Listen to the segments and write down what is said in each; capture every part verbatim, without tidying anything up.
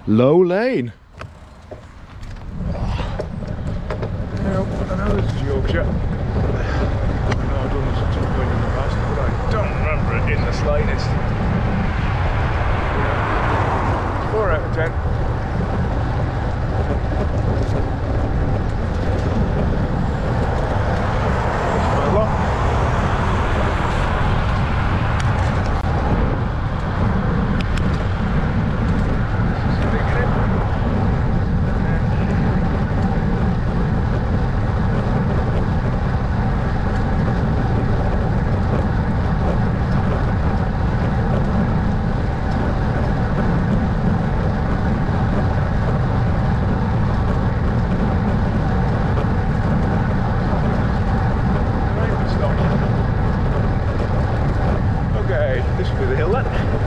Low lane. Now, I know this is Yorkshire. I know I've done this at some point in the past, but I don't remember it in the slightest. four out of ten. This will be the hill then.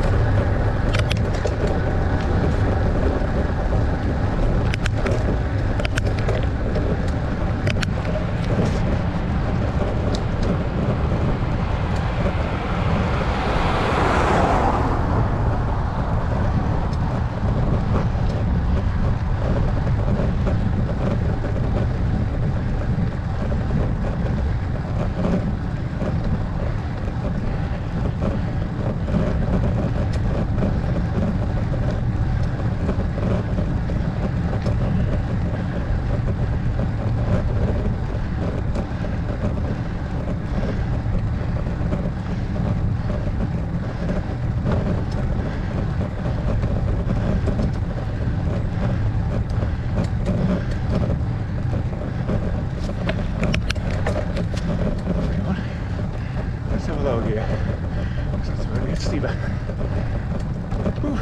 Here. That's where it gets steeper. Whew.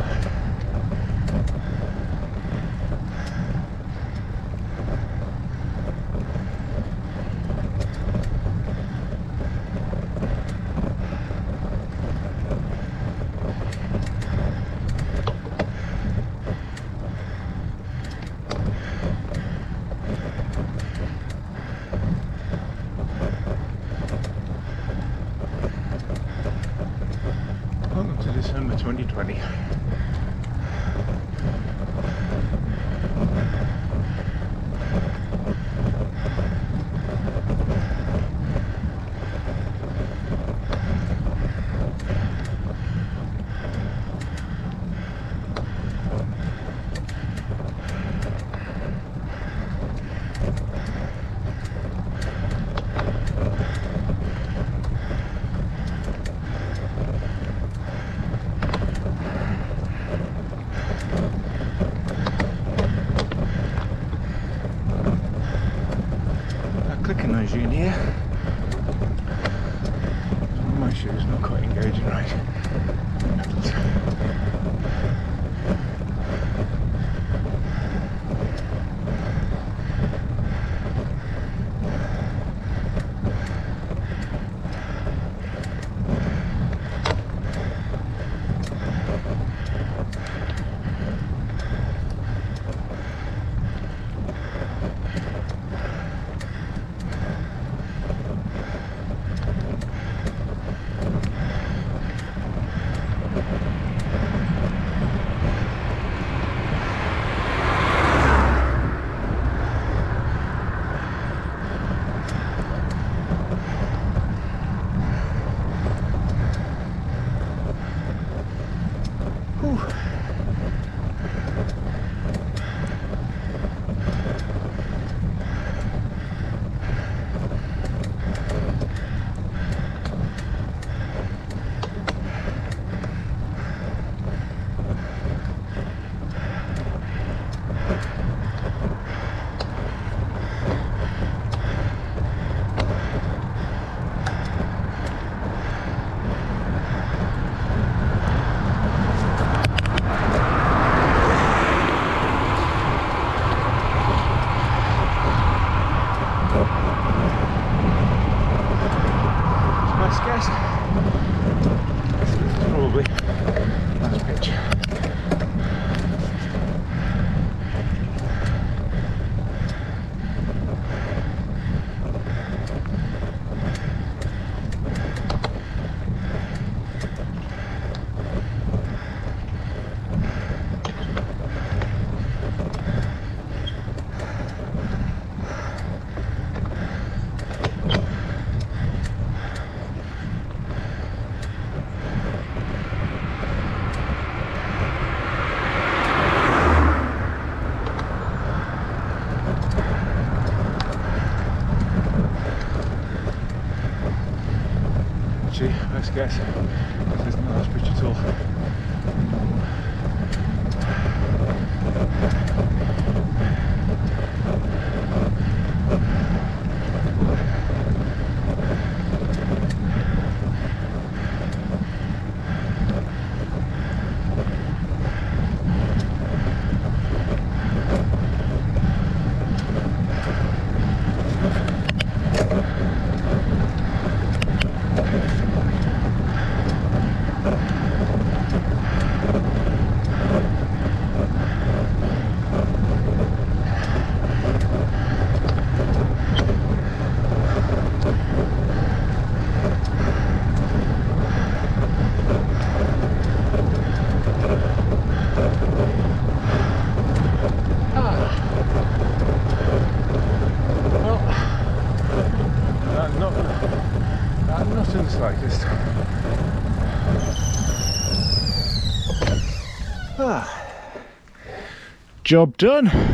Welcome to December twenty twenty. Clicking noise in here. My shoe's not quite engaging right. first guess. This isn't a nice pitch at all. Ah. Job done.